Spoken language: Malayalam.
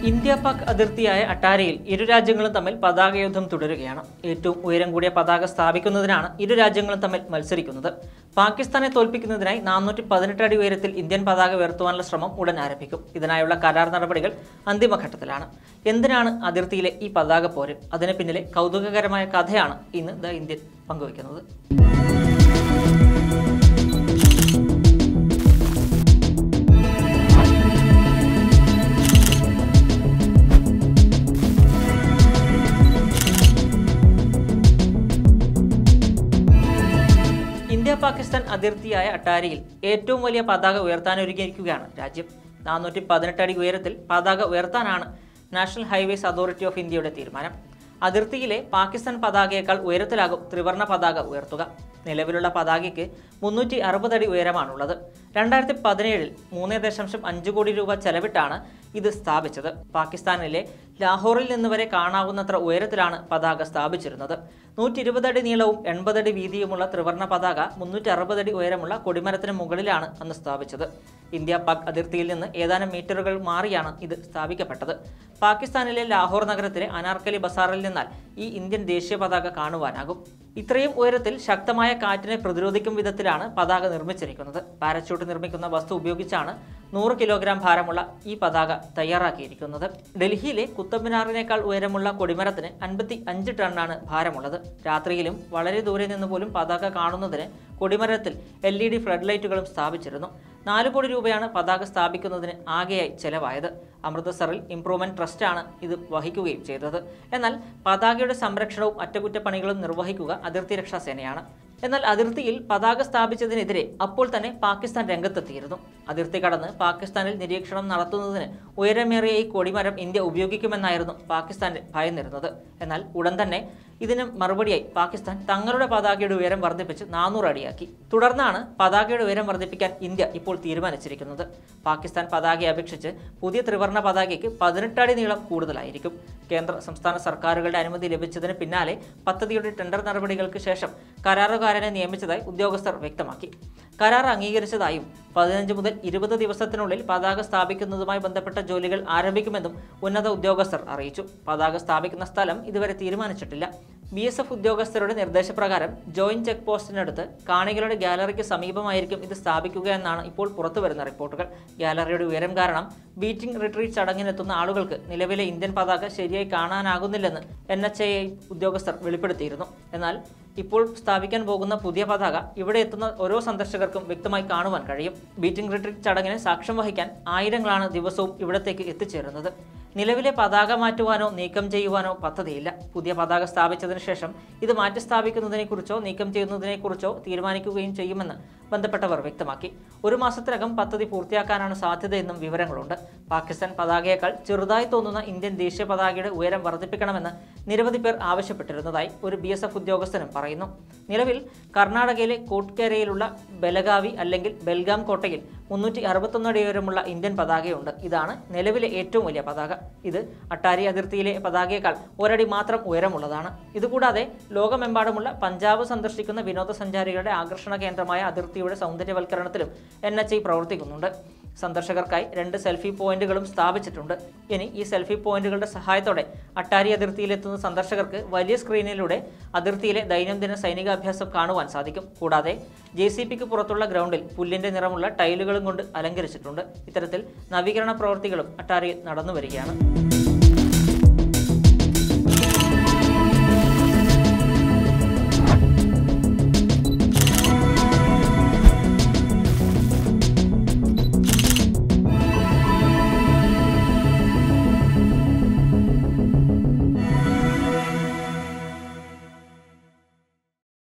ഇന്ത്യ പാക് അതിർത്തിയായ അട്ടാരിയിൽ ഇരു രാജ്യങ്ങളും തമ്മിൽ പതാക യുദ്ധം തുടരുകയാണ്. ഏറ്റവും ഉയരം കൂടിയ പതാക സ്ഥാപിക്കുന്നതിനാണ് ഇരു രാജ്യങ്ങളും തമ്മിൽ മത്സരിക്കുന്നത്. പാകിസ്ഥാനെ തോൽപ്പിക്കുന്നതിനായി 418 അടി ഉയരത്തിൽ ഇന്ത്യൻ പതാക ഉയർത്തുവാനുള്ള ശ്രമം ഉടൻ ആരംഭിക്കും. ഇതിനായുള്ള കരാർ നടപടികൾ അന്തിമഘട്ടത്തിലാണ്. എന്തിനാണ് അതിർത്തിയിലെ ഈ പതാക പോര്? അതിന് പിന്നിലെ കൗതുകകരമായ കഥയാണ് ഇന്ന് ദ ഇന്ത്യൻ പങ്കുവയ്ക്കുന്നത്. ഇന്ത്യ പാകിസ്ഥാൻ അതിർത്തിയായ അട്ടാരിയിൽ ഏറ്റവും വലിയ പതാക ഉയർത്താനൊരുങ്ങിയിരിക്കുകയാണ് രാജ്യം. 418 അടി ഉയരത്തിൽ പതാക ഉയർത്താനാണ് നാഷണൽ ഹൈവേസ് അതോറിറ്റി ഓഫ് ഇന്ത്യയുടെ തീരുമാനം. അതിർത്തിയിലെ പാകിസ്ഥാൻ പതാകയേക്കാൾ ഉയരത്തിലാകും ത്രിവർണ്ണ പതാക ഉയർത്തുക. നിലവിലുള്ള പതാകയ്ക്ക് 360 അടി ഉയരമാണുള്ളത്. 2017-ൽ 3.5 കോടി രൂപ ചെലവിട്ടാണ് ഇത് സ്ഥാപിച്ചത്. പാകിസ്ഥാനിലെ ലാഹോറിൽ നിന്ന് വരെ കാണാവുന്നത്ര ഉയരത്തിലാണ് പതാക സ്ഥാപിച്ചിരുന്നത്. 120 അടി നീളവും 80 അടി വീതിയുമുള്ള ത്രിവർണ്ണ പതാക 360 അടി ഉയരമുള്ള കൊടിമരത്തിന് മുകളിലാണ് അന്ന് സ്ഥാപിച്ചത്. ഇന്ത്യ പാക് അതിർത്തിയിൽ നിന്ന് ഏതാനും മീറ്ററുകൾ മാറിയാണ് ഇത് സ്ഥാപിക്കപ്പെട്ടത്. പാകിസ്ഥാനിലെ ലാഹോർ നഗരത്തിലെ അനാർക്കലി ബസാറിൽ നിന്നാൽ ഈ ഇന്ത്യൻ ദേശീയ പതാക കാണുവാനാകും. ഇത്രയും ഉയരത്തിൽ ശക്തമായ കാറ്റിനെ പ്രതിരോധിക്കും വിധത്തിലാണ് പതാക നിർമ്മിച്ചിരിക്കുന്നത്. പാരച്യൂട്ട് നിർമ്മിക്കുന്ന വസ്തു ഉപയോഗിച്ചാണ് 100 കിലോഗ്രാം ഭാരമുള്ള ഈ പതാക തയ്യാറാക്കിയിരിക്കുന്നത്. ഡൽഹിയിലെ കുത്തബ് മിനാറിനേക്കാൾ ഉയരമുള്ള കൊടിമരത്തിന് 55 ടണ്ണാണ് ഭാരമുള്ളത്. രാത്രിയിലും വളരെ ദൂരെ നിന്ന് പോലും പതാക കാണുന്നതിന് കൊടിമരത്തിൽ LED ഫ്ലഡ് ലൈറ്റുകളും സ്ഥാപിച്ചിരുന്നു. 4 കോടി രൂപയാണ് പതാക സ്ഥാപിക്കുന്നതിന് ആകെയായി ചെലവായത്. അമൃത്സറിൽ ഇംപ്രൂവ്മെന്റ് ട്രസ്റ്റാണ് ഇത് വഹിക്കുകയും ചെയ്തത്. എന്നാൽ പതാകയുടെ സംരക്ഷണവും അറ്റകുറ്റപ്പണികളും നിർവഹിക്കുക അതിർത്തി രക്ഷാ സേനയാണ്. എന്നാൽ അതിർത്തിയിൽ പതാക സ്ഥാപിച്ചതിനെതിരെ അപ്പോൾ തന്നെ പാകിസ്ഥാൻ രംഗത്തെത്തിയിരുന്നു. അതിർത്തി കടന്ന് പാകിസ്ഥാനിൽ നിരീക്ഷണം നടത്തുന്നതിന് ഉയരമേറിയ ഈ കൊടിമരം ഇന്ത്യ ഉപയോഗിക്കുമെന്നായിരുന്നു പാകിസ്ഥാൻ ഭയന്നിരുന്നത്. എന്നാൽ ഉടൻ തന്നെ ഇതിന് മറുപടിയായി പാകിസ്ഥാൻ തങ്ങളുടെ പതാകയുടെ ഉയരം വർദ്ധിപ്പിച്ച് 400 അടിയാക്കി. തുടർന്നാണ് പതാകയുടെ ഉയരം വർദ്ധിപ്പിക്കാൻ ഇന്ത്യ ഇപ്പോൾ തീരുമാനിച്ചിരിക്കുന്നത്. പാകിസ്ഥാൻ പതാകയെ അപേക്ഷിച്ച് പുതിയ ത്രിവർണ്ണ പതാകയ്ക്ക് 18 അടി നീളം കൂടുതലായിരിക്കും. കേന്ദ്ര സംസ്ഥാന സർക്കാരുകളുടെ അനുമതി ലഭിച്ചതിന് പിന്നാലെ പദ്ധതിയുടെ ടെൻഡർ നടപടികൾക്ക് ശേഷം കരാറുകാരനെ നിയമിച്ചതായി ഉദ്യോഗസ്ഥർ വ്യക്തമാക്കി. കരാർ അംഗീകരിച്ചതായും 15 മുതൽ 20 ദിവസത്തിനുള്ളിൽ പതാക സ്ഥാപിക്കുന്നതുമായി ബന്ധപ്പെട്ട ജോലികൾ ആരംഭിക്കുമെന്നും ഉന്നത ഉദ്യോഗസ്ഥർ അറിയിച്ചു. പതാക സ്ഥാപിക്കുന്ന സ്ഥലം ഇതുവരെ തീരുമാനിച്ചിട്ടില്ല. BSF ഉദ്യോഗസ്ഥരുടെ നിർദ്ദേശപ്രകാരം ജോയിന്റ് ചെക്ക് പോസ്റ്റിനടുത്ത് കാണികളുടെ ഗാലറിക്ക് സമീപമായിരിക്കും ഇത് സ്ഥാപിക്കുക എന്നാണ് ഇപ്പോൾ പുറത്തുവരുന്ന റിപ്പോർട്ടുകൾ. ഗാലറിയുടെ ഉയരം കാരണം ബീറ്റിംഗ് റിട്രീറ്റ് ചടങ്ങിനെത്തുന്ന ആളുകൾക്ക് നിലവിലെ ഇന്ത്യൻ പതാക ശരിയായി കാണാനാകുന്നില്ലെന്ന് NHAI ഉദ്യോഗസ്ഥർ വെളിപ്പെടുത്തിയിരുന്നു. എന്നാൽ ഇപ്പോൾ സ്ഥാപിക്കാൻ പോകുന്ന പുതിയ പതാക ഇവിടെ എത്തുന്ന ഓരോ സന്ദർശകർക്കും വ്യക്തമായി കാണുവാൻ കഴിയും. ബീറ്റിംഗ് റിട്രീറ്റ് ചടങ്ങിന് സാക്ഷ്യം വഹിക്കാൻ ആയിരങ്ങളാണ് ദിവസവും ഇവിടത്തേക്ക് എത്തിച്ചേരുന്നത്. നിലവിലെ പതാക മാറ്റുവാനോ നീക്കം ചെയ്യുവാനോ പദ്ധതിയില്ല. പുതിയ പതാക സ്ഥാപിച്ചതിന് ശേഷം ഇത് മാറ്റി സ്ഥാപിക്കുന്നതിനെക്കുറിച്ചോ നീക്കം ചെയ്യുന്നതിനെക്കുറിച്ചോ തീരുമാനിക്കുകയും ചെയ്യുമെന്ന് ബന്ധപ്പെട്ടവർ വ്യക്തമാക്കി. 1 മാസത്തിനകം പദ്ധതി പൂർത്തിയാക്കാനാണ് സാധ്യതയെന്നും വിവരങ്ങളുണ്ട്. പാകിസ്ഥാൻ പതാകയേക്കാൾ ചെറുതായി തോന്നുന്ന ഇന്ത്യൻ ദേശീയ പതാകയുടെ ഉയരം വർദ്ധിപ്പിക്കണമെന്ന് നിരവധി പേർ ആവശ്യപ്പെട്ടിരുന്നതായി ഒരു BSF ഉദ്യോഗസ്ഥനും പറയുന്നു. നിലവിൽ കർണാടകയിലെ കോട്ട്കേരയിലുള്ള ബലഗാവി അല്ലെങ്കിൽ ബെൽഗാം കോട്ടയിൽ 361 അടി ഉയരമുള്ള ഇന്ത്യൻ പതാകയുണ്ട്. ഇതാണ് നിലവിലെ ഏറ്റവും വലിയ പതാക. ഇത് അട്ടാരി അതിർത്തിയിലെ പതാകയേക്കാൾ 1 അടി മാത്രം ഉയരമുള്ളതാണ്. ഇതുകൂടാതെ ലോകമെമ്പാടുമുള്ള പഞ്ചാബ് സന്ദർശിക്കുന്ന വിനോദസഞ്ചാരികളുടെ ആകർഷണ കേന്ദ്രമായ അതിർത്തിയുടെ സൗന്ദര്യവൽക്കരണത്തിലും NHAI പ്രവർത്തിക്കുന്നുണ്ട്. സന്ദർശകർക്കായി 2 സെൽഫി പോയിന്റുകളും സ്ഥാപിച്ചിട്ടുണ്ട്. ഇനി ഈ സെൽഫി പോയിന്റുകളുടെ സഹായത്തോടെ അട്ടാരി അതിർത്തിയിലെത്തുന്ന സന്ദർശകർക്ക് വലിയ സ്ക്രീനിലൂടെ അതിർത്തിയിലെ ദൈനംദിന സൈനികാഭ്യാസം കാണുവാൻ സാധിക്കും. കൂടാതെ JCPക്ക് പുറത്തുള്ള ഗ്രൗണ്ടിൽ പുല്ലിന്റെ നിറമുള്ള ടൈലുകളും കൊണ്ട് അലങ്കരിച്ചിട്ടുണ്ട്. ഇത്തരത്തിൽ നവീകരണ പ്രവൃത്തികളും അട്ടാരിയിൽ നടന്നു വരികയാണ്.